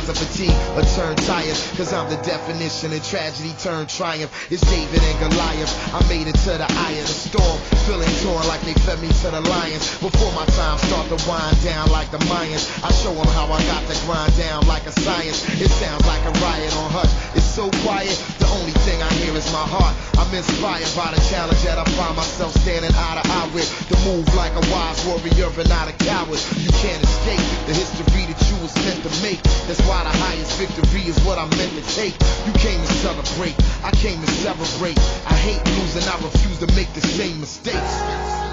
signs of fatigue or turn tired, cause I'm the definition of tragedy turned triumph. It's David and Goliath. I made it to the eye of the storm, feeling torn like they fed me to the lions. Before my time start to wind down like the Mayans, I show them how I got to grind down like a science. It sounds like a riot on hush. It's so quiet, the only thing I hear is my heart. I'm inspired by the challenge that I find myself standing eye to eye with. To move like a wise warrior and not a coward. You can't escape the history that you was meant to make. That's why the highest victory is what I'm meant to take. You came to celebrate, I came to celebrate. I hate losing, I refuse to make the same mistakes.